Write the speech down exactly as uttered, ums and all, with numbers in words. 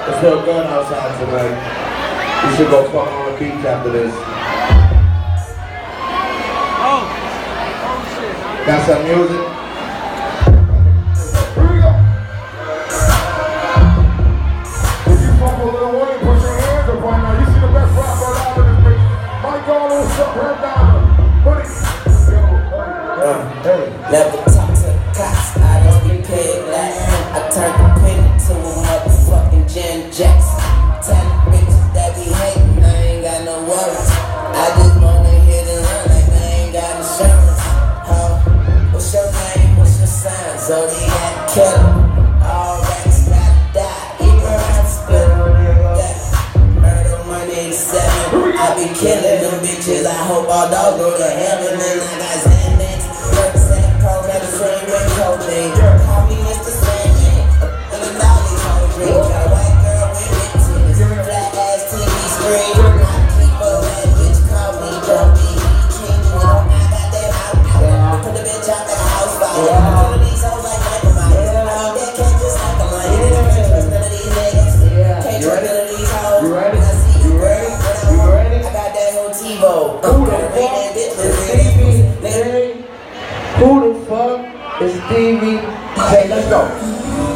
It's real good outside tonight. You should go fuck on the beach after this. Oh! Oh shit. Got some music? Here we go. If you fuck with Lil Wayne, put your hands up right now. You see the best rapper alive in this bitch. Mike Garlow, what's up? Head down. Put it. Hey. Never talk to the cops, I just be paid like I turned the penny to a motherfucking Jan Jackson. Tell the bitches that be hating, I ain't got no worries. I just wanna hit and run like I ain't got insurance. Huh? What's your name? What's your sign? Zodiac killer. All rats gotta die. Even hospital. Yeah. Murder one eighty-seven. I be killing them bitches. I hope all dogs go to heaven. And I got Xanax. Medicine with codeine. Call me Mister Sandman. In the dolly hole dream. Got a white girl with titties. Flat ass T V screen. I keep a bad bitch. Call me Jumpy. King. I got that out. Put the bitch out the house fire. One of these hoes like Michael Myers. I mean that cat just like a lion. Can't trust none of these niggas. Can't trust none of these hoes. You ready? I see you ready? You ready? I got that whole TiVo. I'm gonna bring that bitch to Who the fuck is Stevie? Hey, let's go.